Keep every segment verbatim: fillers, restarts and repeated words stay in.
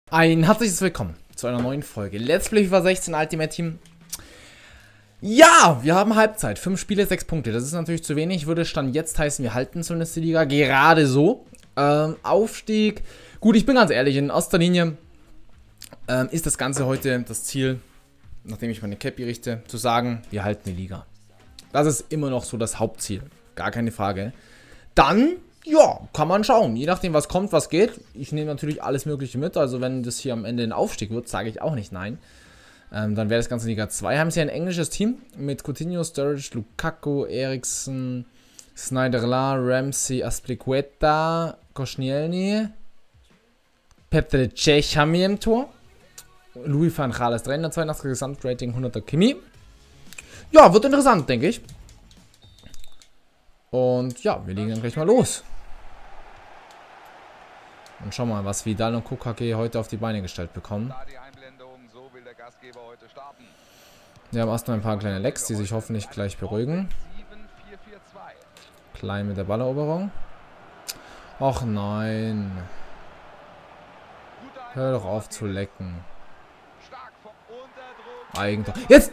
Ein herzliches Willkommen zu einer neuen Folge Let's Play FIFA sechzehn Ultimate Team. Ja, wir haben Halbzeit. Fünf Spiele, sechs Punkte. Das ist natürlich zu wenig. Würde Stand jetzt heißen, wir halten zumindest die Liga gerade so. Ähm, Aufstieg. Gut, ich bin ganz ehrlich, in erster Linie ähm, ist das Ganze heute das Ziel, nachdem ich meine Cappy richte, zu sagen, wir halten die Liga. Das ist immer noch so das Hauptziel. Gar keine Frage. Dann... ja, kann man schauen. Je nachdem, was kommt, was geht. Ich nehme natürlich alles Mögliche mit. Also wenn das hier am Ende ein Aufstieg wird, sage ich auch nicht nein. Ähm, dann wäre das Ganze Liga zwei. Haben sie ein englisches Team mit Coutinho, Sturridge, Lukaku, Eriksen, Sneijder, Ramsey, Azpilicueta, Koscielny, Petr Cech haben wir im Tor. Louis van Gaal ist Trainer, zweiundachtzig Gesamtrating, hunderter Kimi. Ja, wird interessant, denke ich. Und ja, wir legen dann gleich mal los. Und schauen mal, was Vidal und Kokake heute auf die Beine gestellt bekommen. Wir haben erstmal ein paar kleine Lecks, die sich hoffentlich gleich beruhigen. Klein mit der Balleroberung. Och nein. Hör doch auf zu lecken. Eigentor. Jetzt!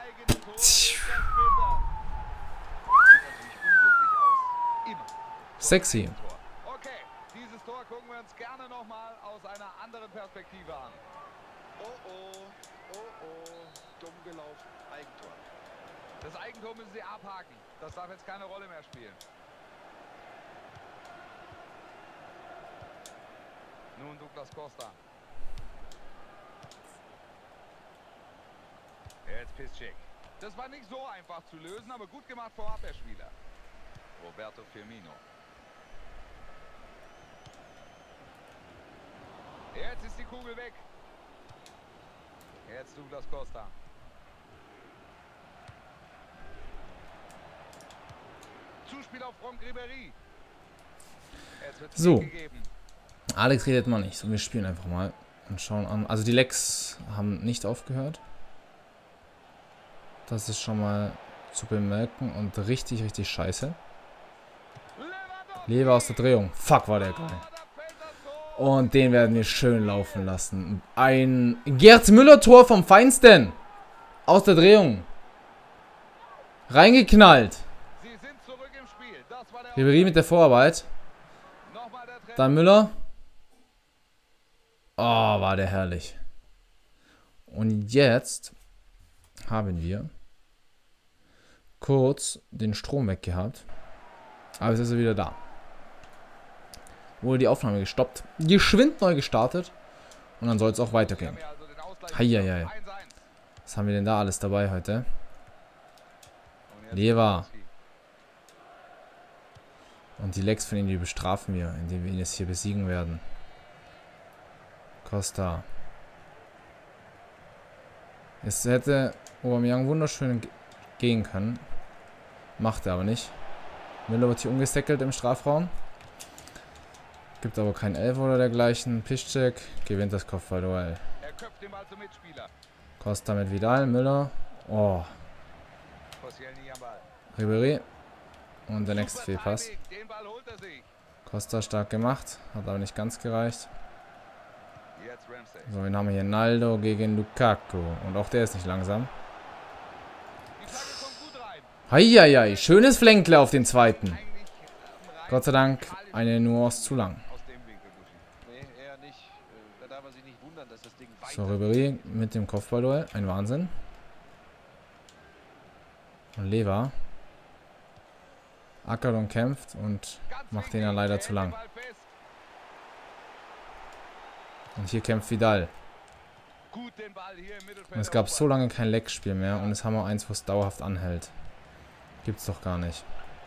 Sexy. Okay, dieses Tor gucken wir uns gerne nochmal aus einer anderen Perspektive an. Oh oh, oh oh, dumm gelaufen, Eigentor. Das Eigentor müssen sie abhaken. Das darf jetzt keine Rolle mehr spielen. Nun Douglas Costa. Jetzt Piszczek. Das war nicht so einfach zu lösen, aber gut gemacht vom Abwehrspieler. Roberto Firmino. Jetzt ist die Kugel weg. Jetzt Douglas Costa. Zuspiel auf Franck Ribéry. So. Alex redet mal nicht. So, wir spielen einfach mal und schauen an. Also die Lecks haben nicht aufgehört. Das ist schon mal zu bemerken und richtig, richtig scheiße. Lever aus der Drehung. Fuck, war der geil. Und den werden wir schön laufen lassen. Ein Gerd Müller-Tor vom Feinsten. Aus der Drehung. Reingeknallt. Ribéry mit der Vorarbeit. Dann Müller. Oh, war der herrlich. Und jetzt haben wir kurz den Strom weg gehabt. Aber jetzt ist er wieder da. Wurde die Aufnahme gestoppt. Geschwind neu gestartet. Und dann soll es auch weitergehen. Heieiei. Was haben wir denn da alles dabei heute? Lever. Und die Lecks von ihnen, die bestrafen wir, indem wir ihn jetzt hier besiegen werden. Costa. Es hätte Aubameyang wunderschön gehen können. Macht er aber nicht. Müller wird hier umgesäckelt im Strafraum. Gibt aber kein Elfer oder dergleichen. Piszczek gewinnt das Kopfballduell. Costa mit Vidal, Müller. Oh. Ribéry. Und der nächste Fehlpass. Costa stark gemacht. Hat aber nicht ganz gereicht. So, wen haben wir hier? Naldo gegen Lukaku. Und auch der ist nicht langsam. Heieiei. Schönes Flänkle auf den zweiten. Gott sei Dank eine Nuance zu lang. So, Ribéry mit dem Kopfballduell. Ein Wahnsinn. Und Lever. Ackert und kämpft und macht den ja leider zu lang. Und hier kämpft Vidal. Und es gab so lange kein Leckspiel mehr. Und jetzt haben wir eins, was dauerhaft anhält. Gibt's doch gar nicht.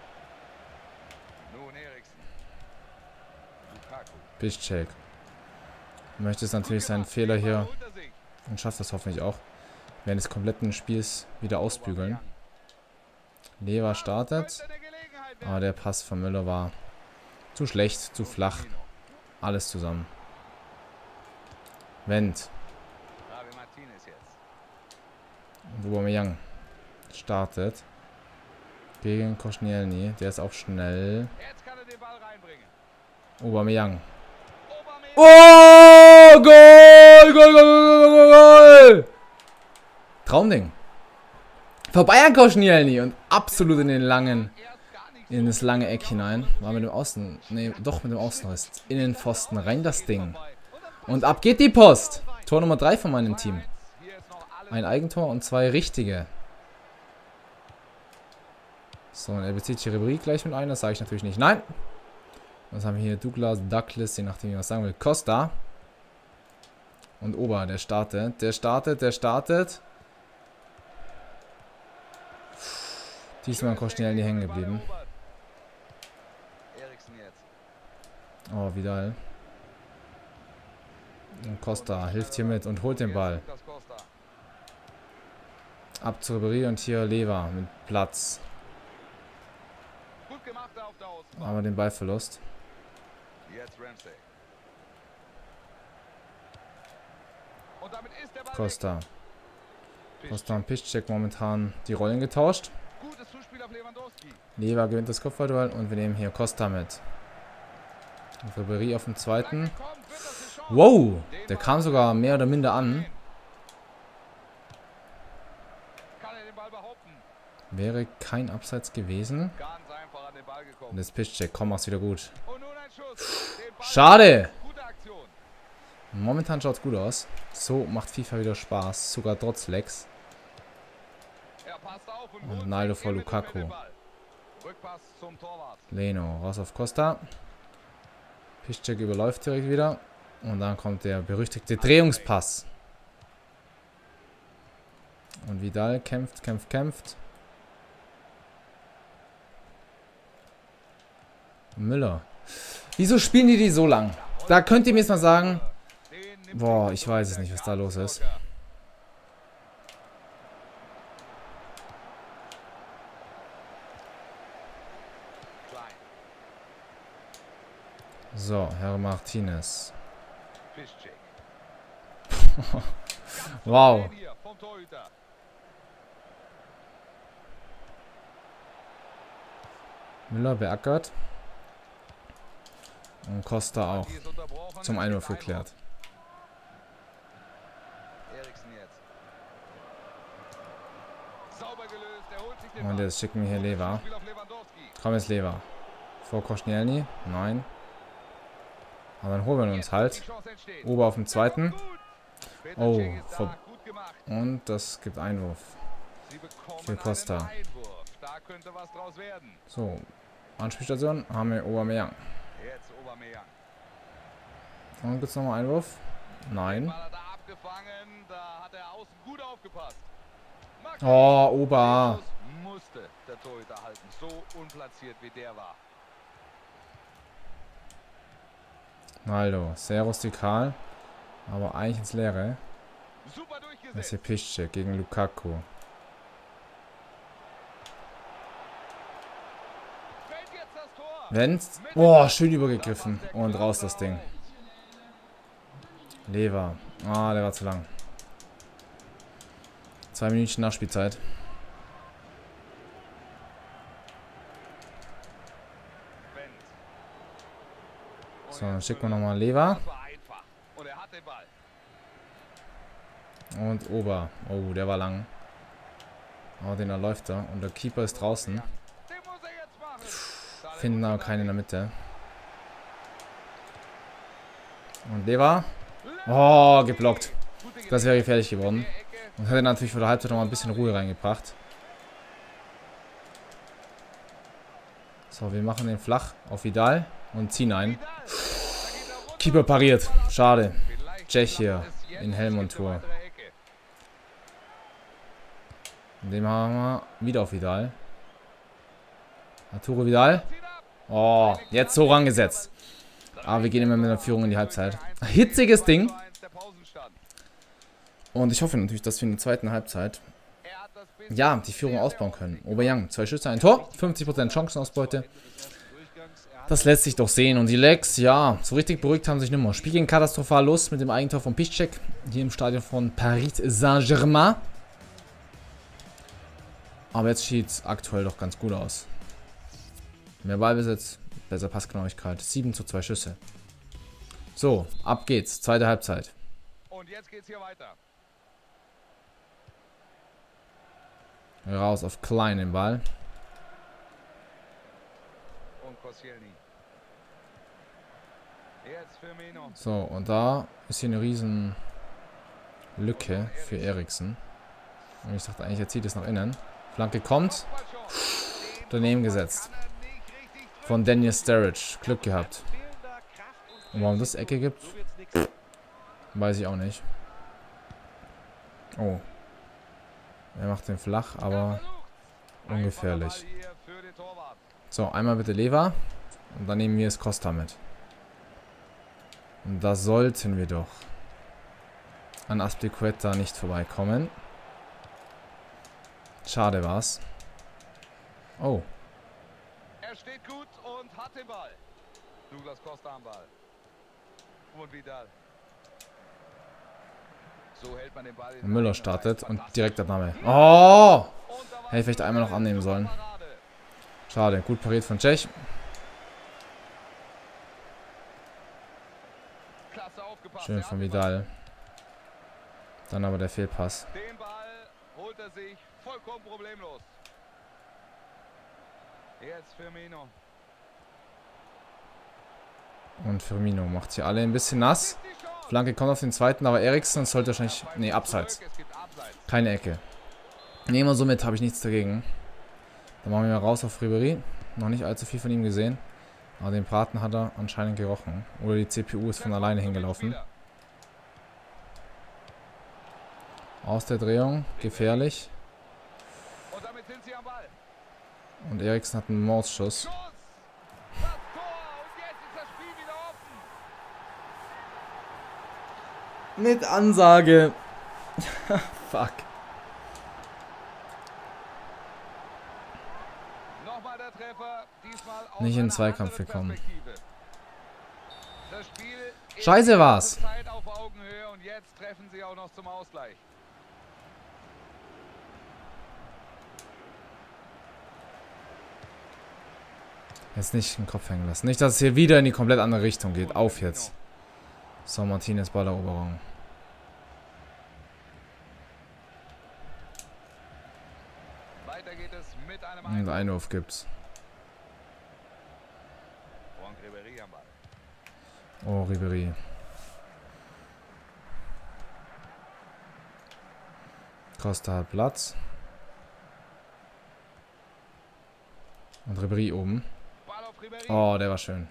Piszczek. Möchte es natürlich seinen Fehler hier und schafft das hoffentlich auch während des kompletten Spiels wieder ausbügeln. Lever startet. Aber der Pass von Müller war zu schlecht, zu flach. Alles zusammen. Wendt. Und Aubameyang startet. Gegen Koscielny. Der ist auch schnell. Aubameyang. Oh, Goal! Goal, Goal, Goal, Goal, Goal. Traumding. Vorbei an Koscielny und absolut in den langen, in das lange Eck hinein. War mit dem Außen, nee, doch mit dem Außenriss. In den Pfosten, rein das Ding. Und ab geht die Post. Tor Nummer drei von meinem Team. Ein Eigentor und zwei richtige. So, und er bezieht die Ribéry gleich mit ein. Das sage ich natürlich nicht. Nein. Was haben wir hier? Douglas, Douglas, je nachdem, wie man was sagen will. Costa. Und Ober, der startet. Der startet, der startet. Diesmal Koscielny hängen geblieben. Oh, Vidal. Und Costa hilft hier mit und holt den Ball. Ab zu Ribéry und hier Lever mit Platz. Aber den Ballverlust. Costa. Costa und Piszczek momentan die Rollen getauscht. Lever gewinnt das Kopfballduell und wir nehmen hier Costa mit. Und Ribéry auf dem zweiten. Wow, der kam sogar mehr oder minder an. Wäre kein Abseits gewesen. Und das Piszczek, komm, mach's wieder gut. Schade. Momentan schaut's gut aus. So macht FIFA wieder Spaß, sogar trotz Lags. Und Ronaldo vor Lukaku. Leno raus auf Costa. Piszczek überläuft direkt wieder. Und dann kommt der berüchtigte Drehungspass. Und Vidal kämpft, kämpft, kämpft. Müller. Wieso spielen die die so lang? Da könnt ihr mir jetzt mal sagen. Boah, ich weiß es nicht, was da los ist. So, Herr Martinez. Wow. Müller beackert. Und Costa auch. Zum Einwurf geklärt. Und jetzt schicken wir hier Lever. Komm jetzt Lever. Vor Koscielny. Nein. Aber dann holen wir uns halt. Ober auf dem zweiten. Oh. Vor und das gibt Einwurf. Für Costa. So. Anspielstation haben wir Aubameyang. Und gibt es nochmal Einwurf? Nein. Oh, Ober. Ronaldo, sehr rustikal, aber eigentlich ins Leere. Das ist hier Piszczek gegen Lukaku. Wenn's. Boah, schön übergegriffen. Und raus das Ding. Lever. Ah, der war zu lang. Zwei Minuten Nachspielzeit. So, dann schicken wir nochmal Lever. Und Ober. Oh, der war lang. Oh, den läuft er. Und der Keeper ist draußen. Finden aber keinen in der Mitte. Und Lever. Oh, geblockt. Das wäre gefährlich geworden. Und hätte natürlich vor der Halbzeit noch mal ein bisschen Ruhe reingebracht. So, wir machen den flach auf Vidal und ziehen ein. Keeper pariert. Schade. Tschech hier in Hellmontur. Den haben wir wieder auf Vidal. Arturo Vidal. Oh, jetzt so rangesetzt. Aber wir gehen immer mit der Führung in die Halbzeit. Hitziges Ding. Und ich hoffe natürlich, dass wir in der zweiten Halbzeit ja, die Führung ausbauen können. Aubameyang, zwei Schüsse, ein Tor, fünfzig Prozent Chancenausbeute. Das lässt sich doch sehen. Und die Legs, ja, so richtig beruhigt haben sich nicht mehr. Spiel ging katastrophal los mit dem Eigentor von Piszczek. Hier im Stadion von Paris Saint-Germain. Aber jetzt sieht es aktuell doch ganz gut aus. Mehr Ballbesitz, besser Passgenauigkeit. sieben zu zwei Schüsse. So, ab geht's. Zweite Halbzeit. Und jetzt geht's hier weiter. Raus auf Klein den Ball. Und Koscielny. Jetzt Firmino. So, und da ist hier eine riesen Lücke für Eriksen. Und ich dachte eigentlich, er zieht es nach innen. Flanke kommt. Daneben gesetzt. Von Daniel Sturridge. Glück gehabt. Und warum das Ecke gibt, weiß ich auch nicht. Oh. Er macht den flach, aber ungefährlich. So, einmal bitte Lever. Und dann nehmen wir es Costa mit. Und da sollten wir doch an Azpilicueta nicht vorbeikommen. Schade war's. Oh. Er steht gut und hat den Ball. Douglas Costa am Ball. Und Vidal. So hält man den Ball. Müller startet und direkt Abnahme. Oh! Hätte ich vielleicht einmal noch annehmen sollen. Schade. Gut pariert von Cech. Schön von Vidal. Dann aber der Fehlpass. Den Ball holt er sich vollkommen problemlos. Jetzt Firmino. Und Firmino macht sie alle ein bisschen nass. Flanke kommt auf den zweiten, aber Eriksen sollte wahrscheinlich... Ne, abseits. Keine Ecke. Nehmen wir somit, habe ich nichts dagegen. Dann machen wir mal raus auf Ribéry. Noch nicht allzu viel von ihm gesehen. Aber den Braten hat er anscheinend gerochen. Oder die C P U ist von alleine hingelaufen. Aus der Drehung. Gefährlich. Und Eriksen hat einen Mausschuss. Mit Ansage. Fuck. Nochmal der Treffer, diesmal Nicht in den Zweikampf gekommen. Das Spiel Scheiße war's. Zeit auf Augenhöhe und jetzt treffen sie auch noch zum Ausgleich. Jetzt nicht den Kopf hängen lassen. Nicht, dass es hier wieder in die komplett andere Richtung geht. Auf jetzt. So, Martinez Balleroberung. Weiter geht es mit einem Und Einwurf gibt's. Und Ribéry am Ball. Oh, Ribéry. Costa hat Platz. Und Ribéry oben. Ball auf Ribéry. Oh, der war schön.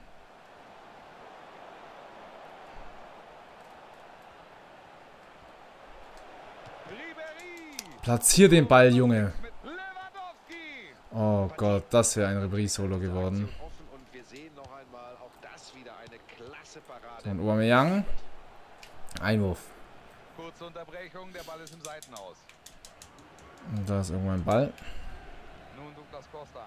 Ribéry. Platzier den Ball, Junge. Mit Lewandowski. Oh Gott, das wäre ein Ribéry-Solo geworden. Und wir sehen noch einmal auch das wieder eine klasse Parade. So, und Aubameyang. Einwurf. Kurze Unterbrechung, der Ball ist im Seitenaus. Und da ist irgendwo ein Ball. Nun Douglas Costa.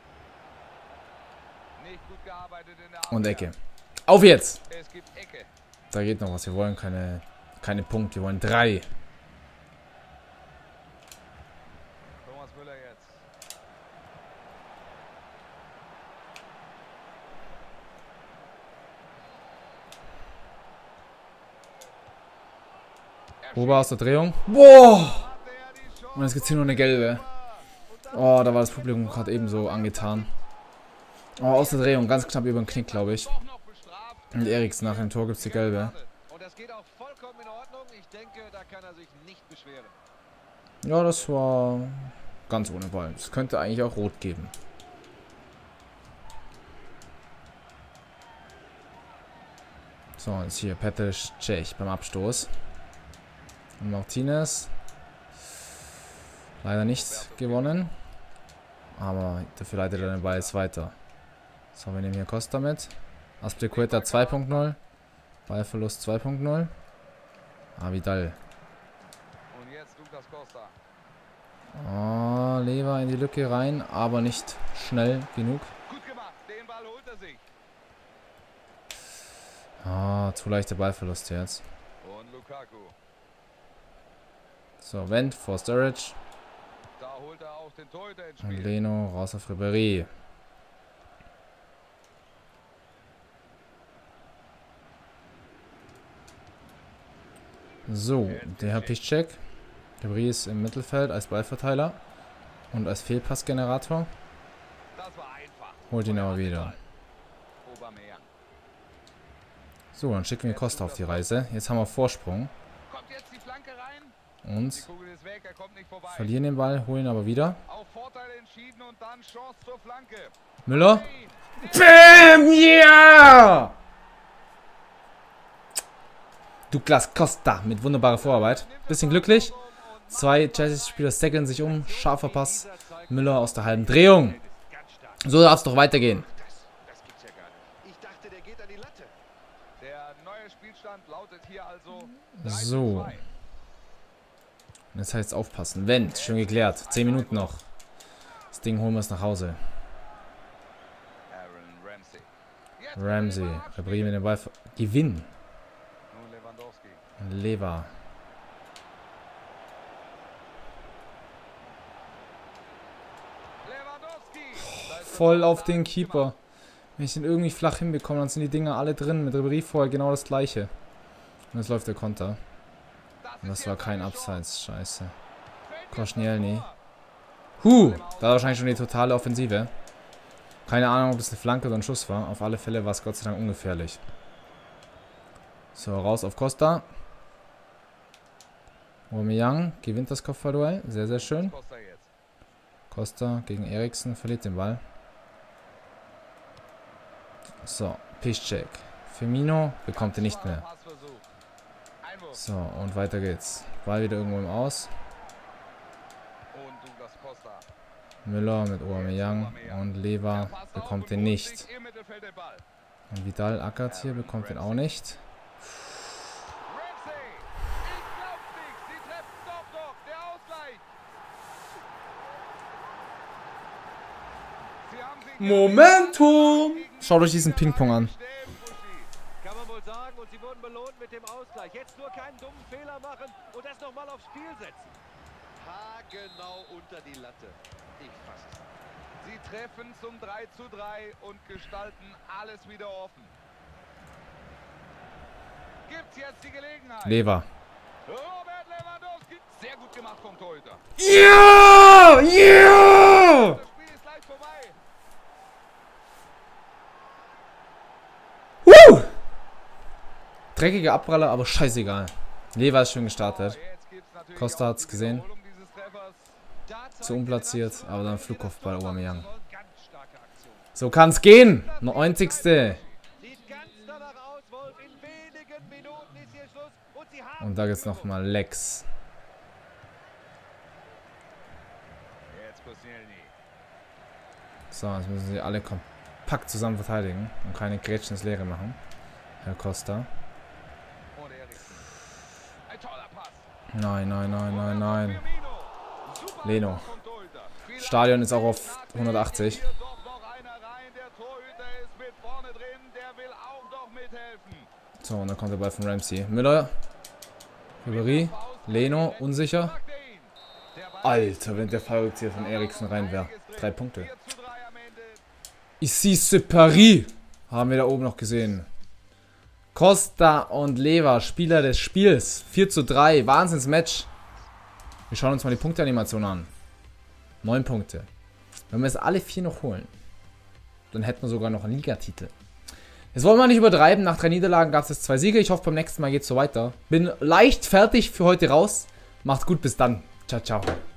Nicht gut gearbeitet in der Und Abwehr. Ecke. Auf jetzt! Es gibt Ecke. Da geht noch was. Wir wollen keine, keine Punkte. Wir wollen drei. Thomas Müller jetzt. Ober aus der Drehung. Boah! Und jetzt gibt es hier nur eine gelbe. Oh, da war das Publikum gerade ebenso angetan. Oh, aus der Drehung. Ganz knapp über den Knick, glaube ich. Doch noch bestraft. Und Eriksen nach dem Tor gibt es die gelbe. Und das geht auch vollkommen in Ordnung. Ich denke, da kann er sich nicht beschweren. Ja, das war ganz ohne Ball. Es könnte eigentlich auch rot geben. So, jetzt hier Petr Cech beim Abstoß. Und Martinez. Leider nicht gewonnen. Aber dafür leitet er den Ball jetzt weiter. So, wir nehmen hier Costa mit. Azpilicueta zwei Punkt null. Ballverlust zwei Punkt null. Ah, Vidal. Und jetzt Douglas Costa. Oh, Lever in die Lücke rein, aber nicht schnell genug. Gut gemacht. Den Ball holt er sich. Ah, zu leichter Ballverlust jetzt. Und Lukaku. So, Wendt vor Sturridge. Da holt er auch den Torhüter ins Und Spiel. Leno raus auf Ribéry. So, der Herr Piszczek. Ribery ist im Mittelfeld als Ballverteiler und als Fehlpassgenerator. Das war einfach. Holt ihn aber wieder. Aubameyang. So, dann schicken wir Costa auf die Reise. Jetzt haben wir Vorsprung. Kommt jetzt die Flanke rein. Die Und Kugel ist weg, er kommt nicht vorbei. verlieren den Ball, holen ihn aber wieder. Auf Vorteil entschieden und dann Chance zur Flanke. Müller. Hey, Bam! Ja! Douglas Costa mit wunderbarer Vorarbeit. Bisschen glücklich. Zwei Chelsea-Spieler stackeln sich um. Scharfer Pass. Müller aus der halben Drehung. So darf es doch weitergehen. Das, das gibt's ja gar nicht. Ich dachte, der geht an die Latte. Der neue Spielstand lautet hier also drei zu So. zwei. Jetzt heißt es aufpassen. Wendt, schön geklärt. Zehn Minuten noch. Das Ding holen wir es nach Hause. Aaron Ramsey. Jetzt Ramsey. Lever abspielen. Ribery mit dem Ball. Gewinn. Nun Lewandowski. Lever. Lewandowski. Da ist Voll der auf Ball den gemacht. Keeper. Wenn ich ihn irgendwie flach hinbekomme, dann sind die Dinger alle drin. Mit Ribery vorher genau das gleiche. Und jetzt läuft der Konter. Und das war kein Abseits. Scheiße. Koscielny. Huh, da war wahrscheinlich schon die totale Offensive. Keine Ahnung, ob das eine Flanke oder ein Schuss war. Auf alle Fälle war es Gott sei Dank ungefährlich. So, raus auf Costa. Aubameyang gewinnt das Kopfballduell. Sehr, sehr schön. Costa jetzt. Costa gegen Eriksen verliert den Ball. So, Piszczek. Firmino bekommt ihn nicht mehr. Passversuch. Einwurf. So, und weiter geht's. Ball wieder irgendwo im Aus. Und Douglas Costa. Müller mit Aubameyang und Lever Der Pass bekommt auf den und nicht. liegt im Mittelfeld der Ball. Und Vidal ackert hier, bekommt den auch nicht. Ramsey. Ich glaub's nicht. Sie treffen doch noch. Der Ausgleich. Sie haben sie Momentum! Schaut euch diesen Ping-Pong an. Kann man wohl sagen. Und sie wurden belohnt mit dem Ausgleich. Jetzt nur keinen dummen Fehler machen und das nochmal aufs Spiel setzen. Haargenau unter die Latte. Ich fasse es. Sie treffen zum drei zu drei und gestalten alles wieder offen. Gibt's jetzt die Gelegenheit? Lever. Robert Lewandowski. Sehr gut gemacht vom Torhüter. Ja! Ja! Das Spiel ist gleich vorbei. Woo! Dreckige Abpraller, aber scheißegal. Lever ist schön gestartet. Jetzt gibt's natürlich Costa auch hat's die gesehen. Wiederholung dieses Treffers. Zu unplatziert, aber dann Flugkopfball Aubameyang. Ganz starke Aktion. So kann's gehen. neunzigste Sieht ganz danach aus, Wolf. In wenigen Minuten ist hier Schluss. Und sie haben Und da geht's nochmal Lex. Jetzt Koscielny. So, jetzt müssen sie alle kompakt zusammen verteidigen und keine Grätschen ins Leere machen. Herr Costa. Und Eriksen. Ein toller Pass. Nein, nein, nein, nein, nein. Firmino. Super Leno. Pass vom Torhüter. Vielleicht Stadion ist auch auf hundertachtzig. hier doch noch einer rein. Der Torhüter ist mit vorne drin. Der will auch noch mithelfen. So, und dann kommt der Ball von Ramsey. Müller. Ribery. Leno, unsicher. Packt er ihn. Der Ball Alter, wenn der Fallrückzieher von Eriksen rein wäre. Drei Punkte. vier zu drei am Ende. Ici c'est Paris. Haben wir da oben noch gesehen. Costa und Lever, Spieler des Spiels. vier zu drei. Wahnsinnsmatch. Wir schauen uns mal die Punkteanimation an. neun Punkte. Wenn wir es alle vier noch holen, dann hätten wir sogar noch einen Ligatitel. Jetzt wollen wir nicht übertreiben. Nach drei Niederlagen gab es jetzt zwei Siege. Ich hoffe, beim nächsten Mal geht es so weiter. Bin leicht fertig für heute raus. Macht's gut, bis dann. Ciao, ciao.